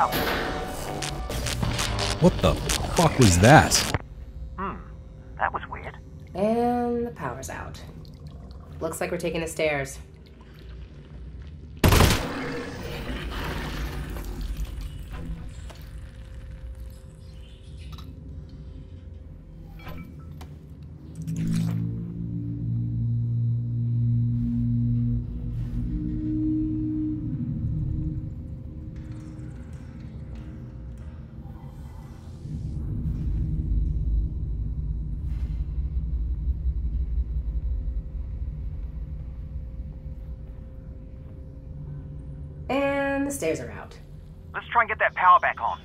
out. What the fuck was that? That was weird. And the power's out. Looks like we're taking the stairs. And the stairs are out. Let's try and get that power back on.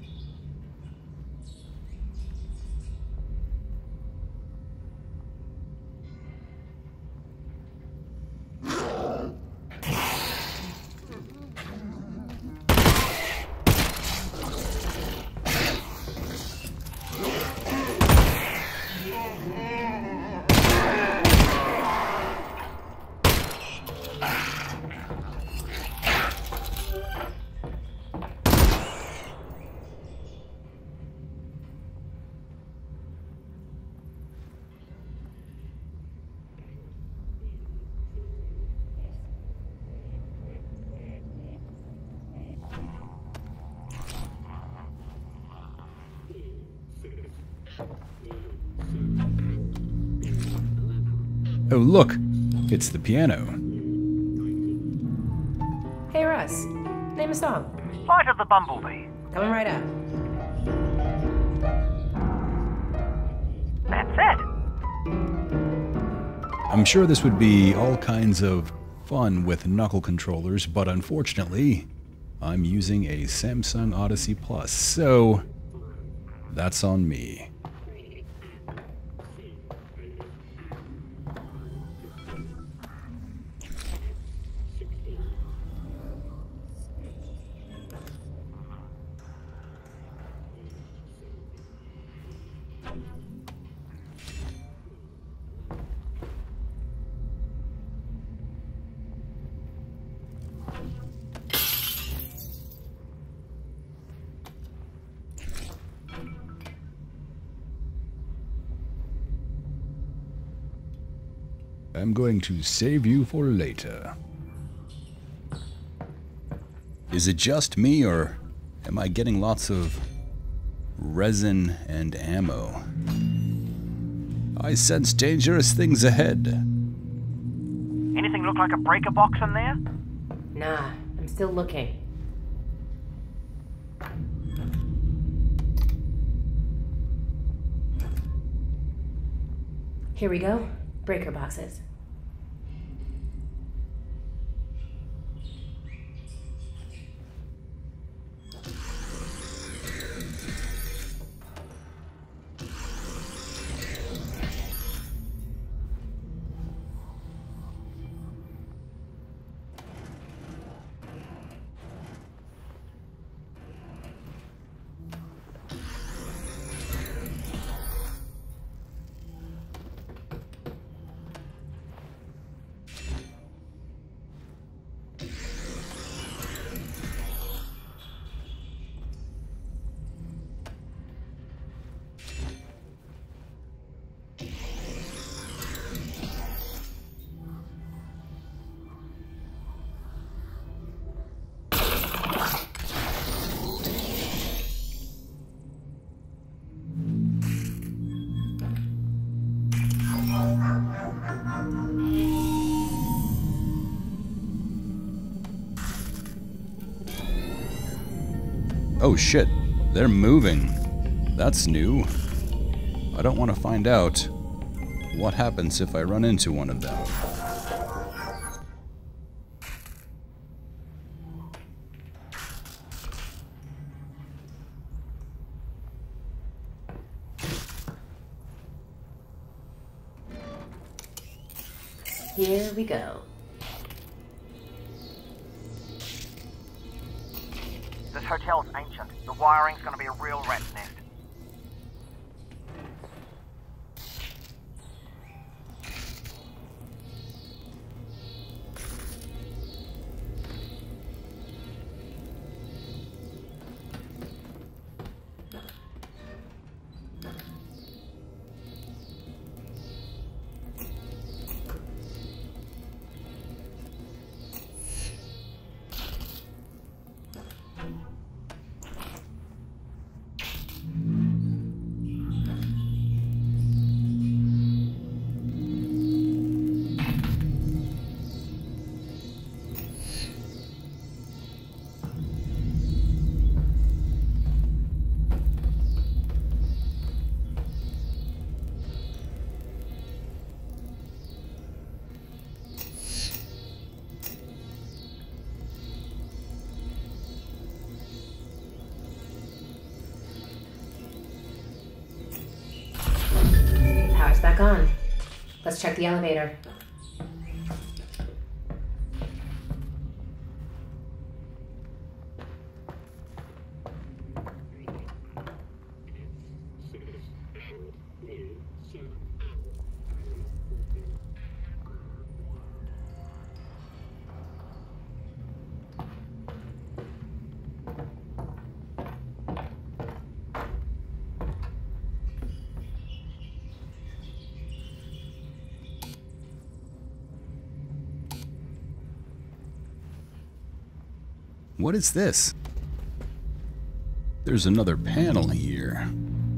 Oh, look! It's the piano. Hey Russ, name a song. Flight of the Bumblebee. Coming right up. That's it. I'm sure this would be all kinds of fun with knuckle controllers, but unfortunately, I'm using a Samsung Odyssey Plus, so that's on me. I'm going to save you for later. Is it just me, or am I getting lots of resin and ammo? I sense dangerous things ahead. Anything look like a breaker box in there? Nah, I'm still looking. Here we go. Breaker boxes. Oh shit, they're moving. That's new. I don't want to find out what happens if I run into one of them. Here we go. This hotel's ancient. The wiring's gonna be a real rat's nest. back on. Let's check the elevator. What is this? There's another panel here.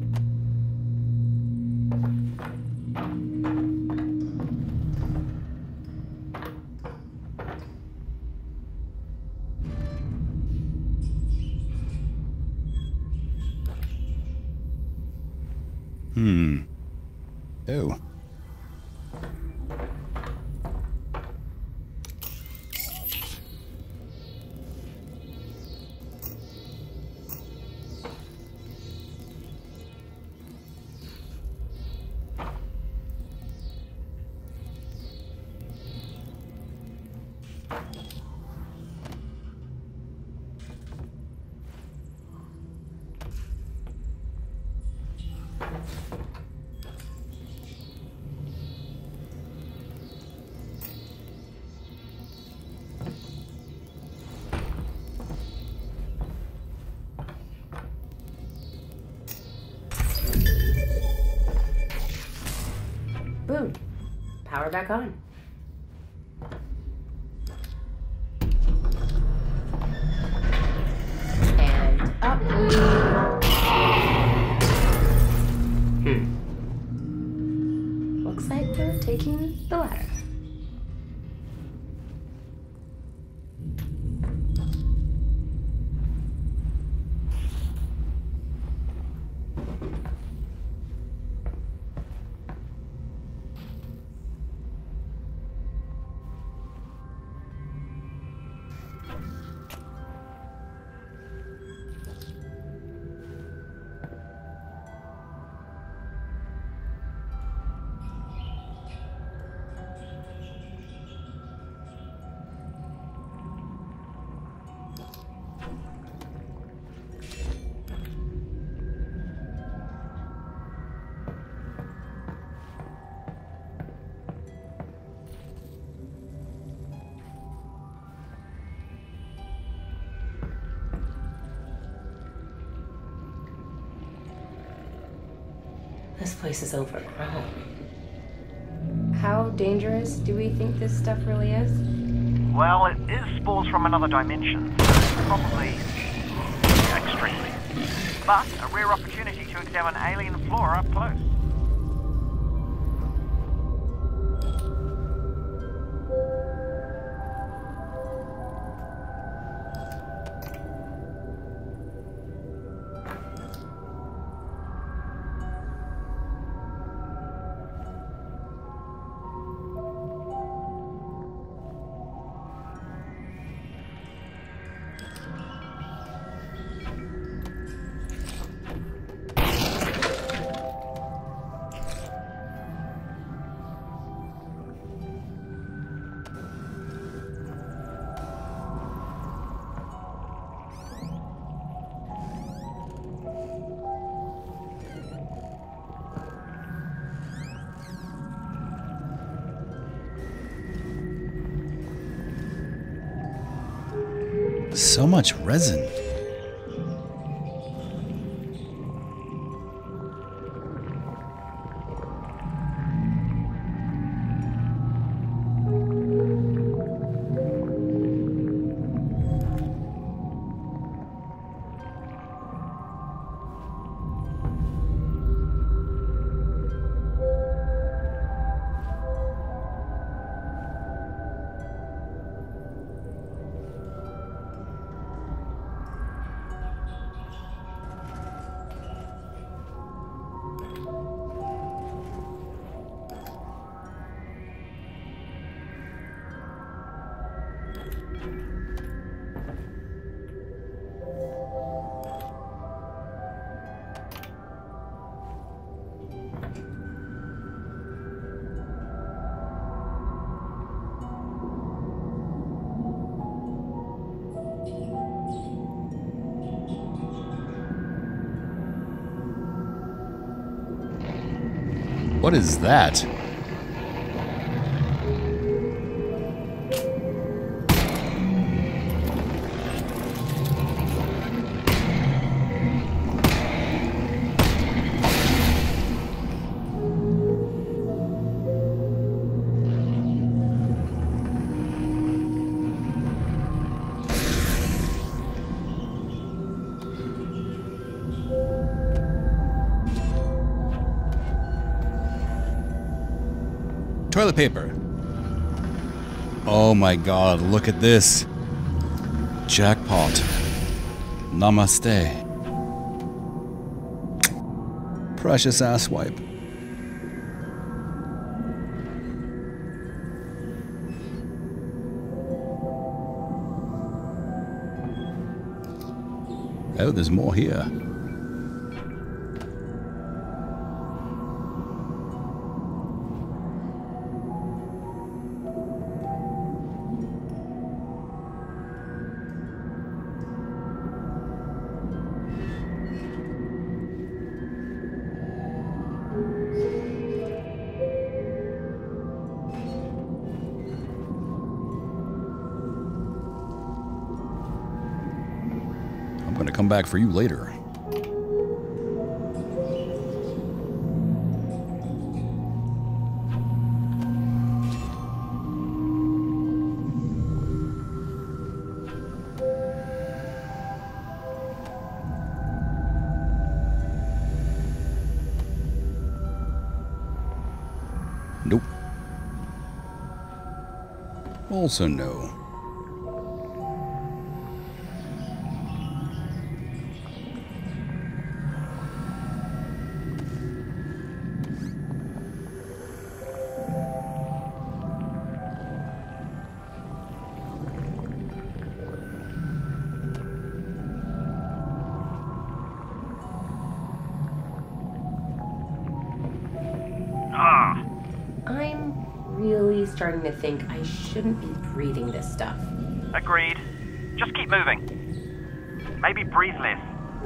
Oh. Boom. Power back on. And up we... Looks like we're taking the ladder. This place is overgrown. How dangerous do we think this stuff really is? Well, it is spores from another dimension. Probably extremely. But a rare opportunity to examine alien flora up close. So much resin. What is that? Toilet paper. Oh my god, look at this. Jackpot. Namaste. Precious ass wipe. Oh, there's more here. I'm gonna come back for you later. Nope. Also no. I'm really starting to think I shouldn't be breathing this stuff. Agreed. Just keep moving. Maybe breathe less.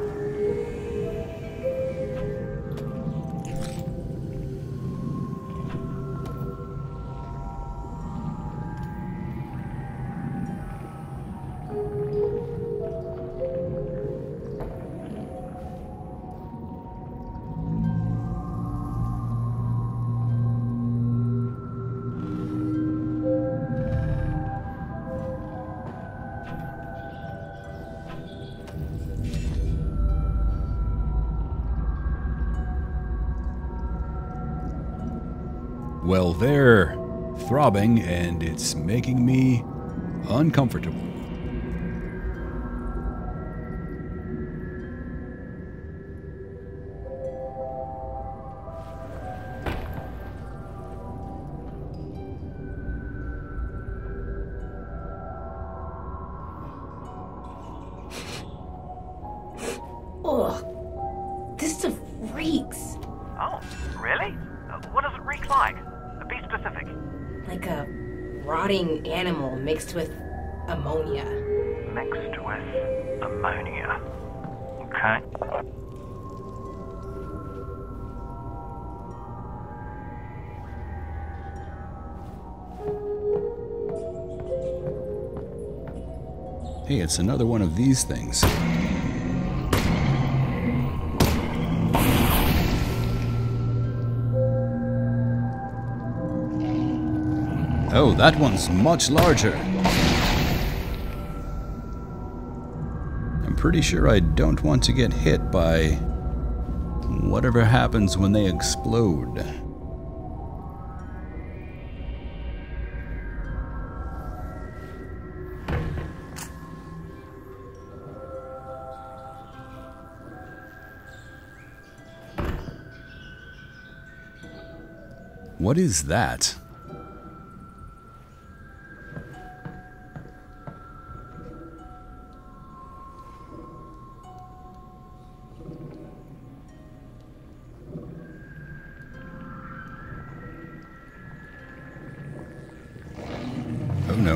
Well, they're throbbing and it's making me uncomfortable. Ugh. This stuff reeks. Oh, really? What does it reek like? Be specific. Like a rotting animal mixed with ammonia. Mixed with ammonia. Okay. Hey, it's another one of these things. Oh, that one's much larger. I'm pretty sure I don't want to get hit by whatever happens when they explode. What is that? Oh no.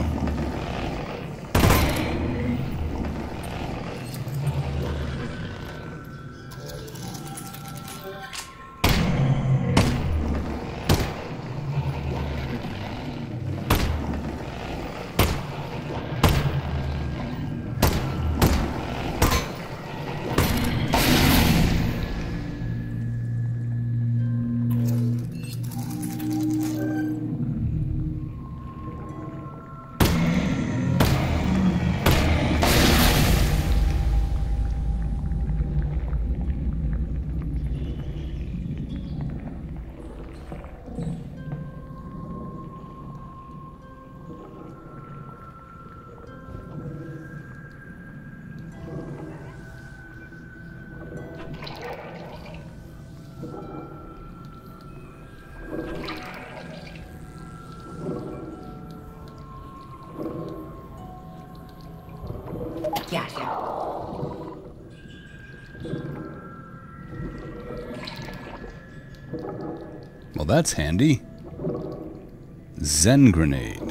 Well, that's handy. Zen grenade.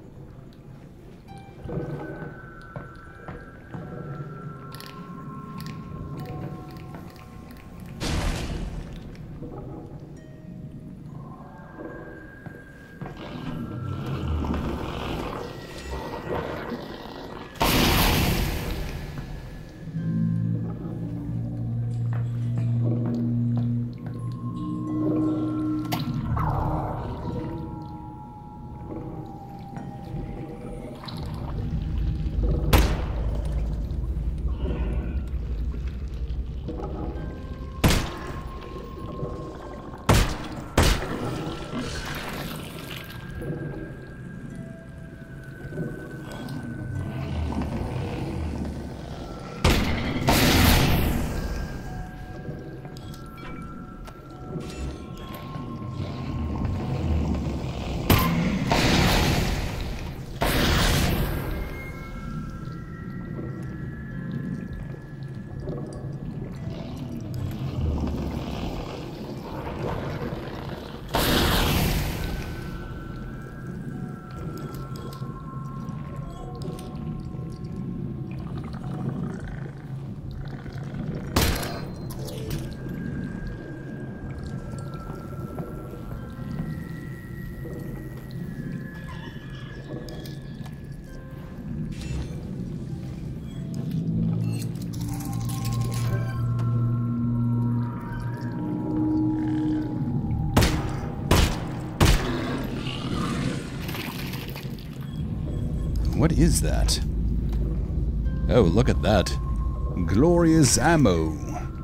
What is that? Oh, look at that. Glorious ammo.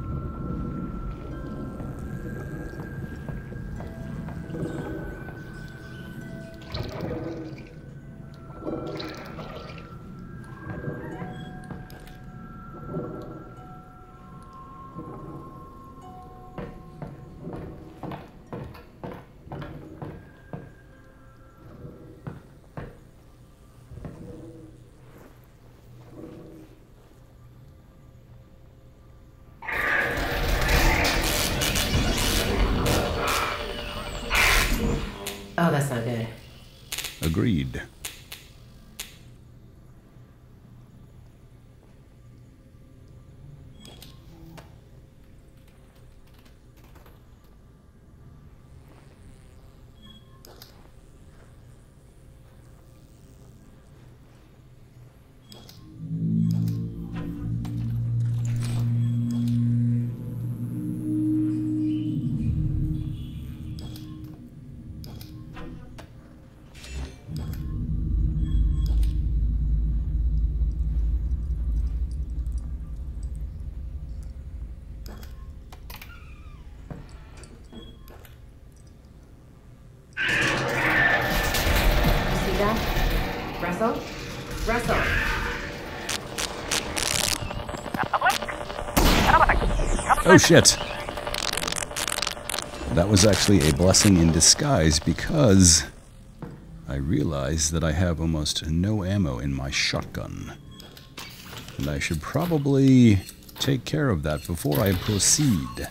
Oh, that's not good. Agreed. Russell? Russell! Oh shit! That was actually a blessing in disguise because I realized that I have almost no ammo in my shotgun. And I should probably take care of that before I proceed.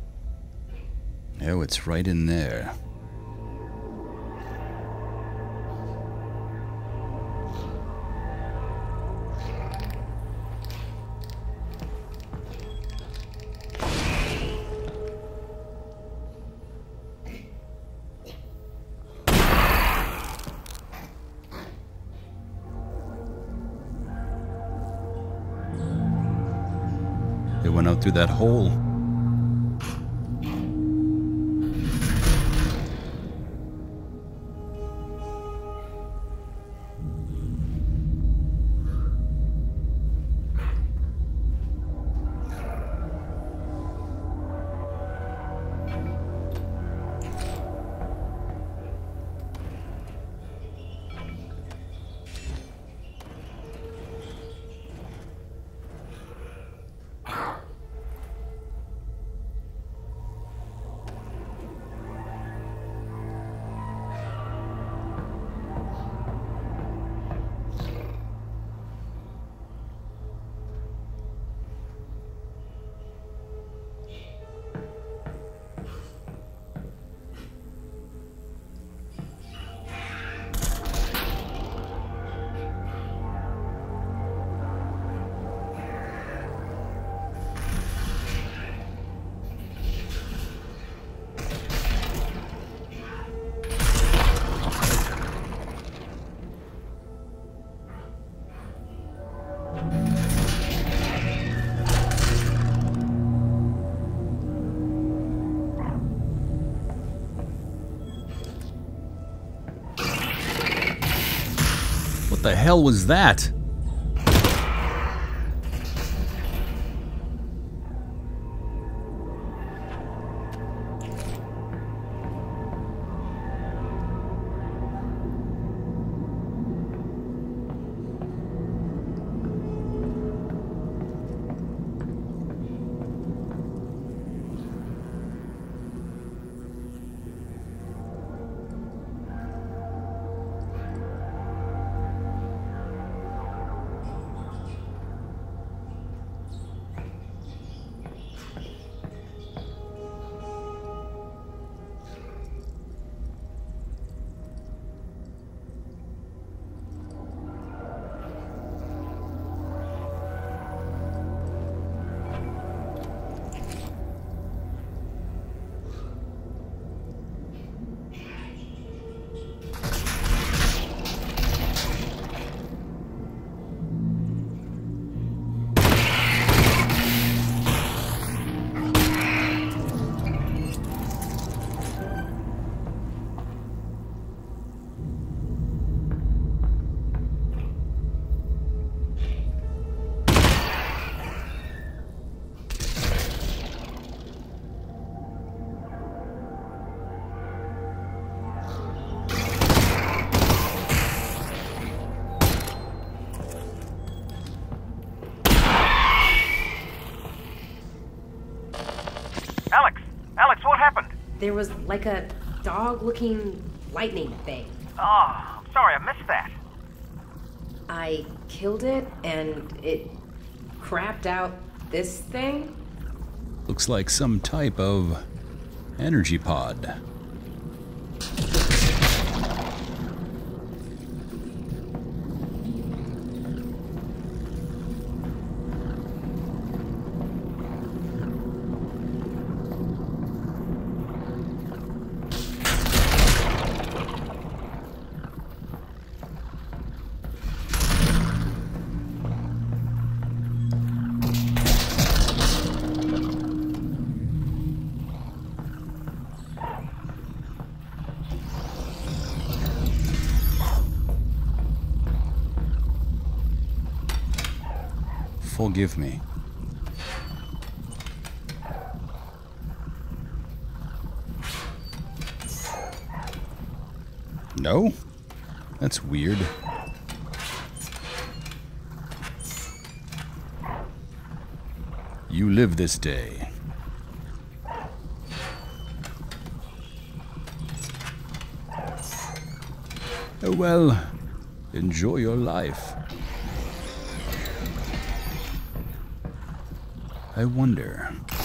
Oh, it's right in there. went out through that hole. What the hell was that? Alyx, what happened? There was like a dog-looking lightning thing. Oh, I'm sorry, I missed that. I killed it, and it crapped out this thing? Looks like some type of energy pod. Forgive me. No? That's weird. You live this day. Oh well, enjoy your life. I wonder...